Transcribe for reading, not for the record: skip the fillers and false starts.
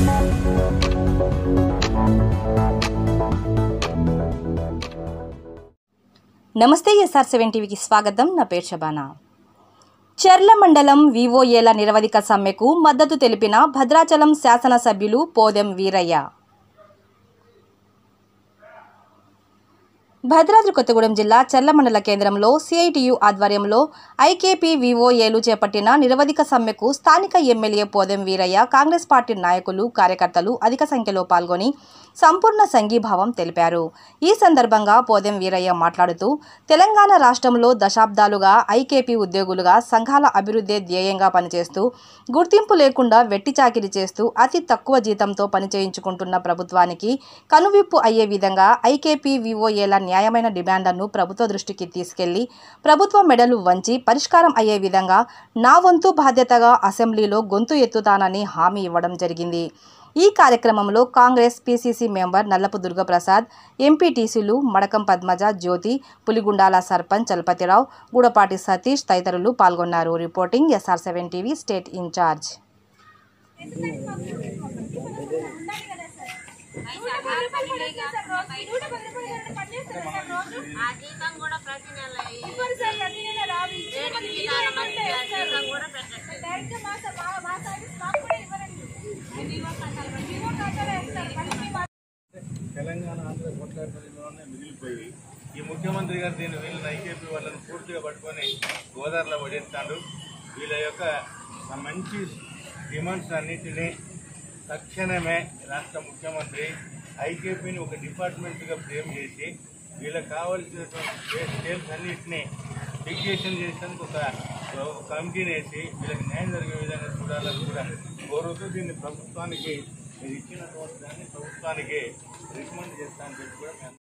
నమస్తే SR7 టీవీకి స్వాగతం. నా పేరు శబానా. చెర్ల మండలం వివోఏల నిరవధిక సమ్మెకు మద్దతు తెలిపిన భద్రాచలం శాసనసభ్యులు పోదెం వీరయ్య. భద్రాద్రి కొత్తగూడెం జిల్లా చెర్ల మండల కేంద్రంలో CITU ఆధ్వర్యంలో IKP వివోఏలు చేపట్టిన నిరవధిక సమ్మెకు స్థానిక MLA Podem Veeraiah, Congress party నాయకులు, కార్యకర్తలు అధిక సంఖ్యలో పాల్గొని సంపూర్ణ సంఘీభావం తెలిపారు. ఈ సందర్భంగా పోదెం వీరయ్య మాట్లాడుతూ, తెలంగాణ రాష్ట్రంలో దశాబ్దాలుగా IKP ఉద్యోగులుగా సంఘాల అభివృద్ధి ధ్యేయంగా పనిచేస్తూ గుర్తింపు లేకుండా వెట్టి చాకిరీ చేస్తూ అతి తక్కువ జీతంతో పనిచేయించుకుంటున్న ప్రభుత్వానికి కనువిప్పు అయ్యే విధంగా IKP వివోఏల న్యాయమైన డిమాండ్లను ప్రభుత్వ దృష్టికి తీసుకెళ్లి ప్రభుత్వ మెడలు వంచి పరిష్కారం అయ్యే విధంగా నా వంతు బాధ్యతగా అసెంబ్లీలో గొంతు ఎత్తుతానని హామీ ఇవ్వడం జరిగింది. ఈ కార్యక్రమంలో Congress PCC member Nallapu Durgaprasad, ఎంపీటీసీలు మడకం పద్మజ, జ్యోతి, పులిగుండాల సర్పంచ్ చలపతిరావు, గూడపాటి సతీష్ తదితరులు పాల్గొన్నారు. Reporting SR7 TV state in charge. Telangana Andhra కొట్లాటలోనే మిగిలిపోయి ఈ ముఖ్యమంత్రి గారు దీన్ని వీళ్ళని IKP వాళ్ళని పూర్తిగా పట్టుకొని గోదావరిలో పడేస్తాడు. వీళ్ళ యొక్క మంచి డిమాండ్స్ అన్నింటినీ తక్షణమే రాష్ట్ర ముఖ్యమంత్రి IKPని ఒక డిపార్ట్మెంట్గా ఫ్రేమ్ చేసి వీళ్ళకి కావాల్సినటువంటి స్టేల్స్ అన్నింటినీ డిక్టేషన్ చేసేందుకు ఒక కమిటీని వేసి వీళ్ళకి న్యాయం జరిగే విధంగా చూడాలని కూడా కోరుతూ దీన్ని ప్రభుత్వానికి మీరు ఇచ్చినటువంటి దాన్ని ప్రభుత్వానికి రికమెండ్ చేస్తానని చెప్పి కూడా